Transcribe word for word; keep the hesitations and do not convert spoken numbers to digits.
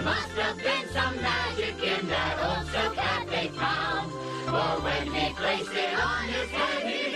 There must have been some magic in that old silk hat they found. For when he placed it on his head, he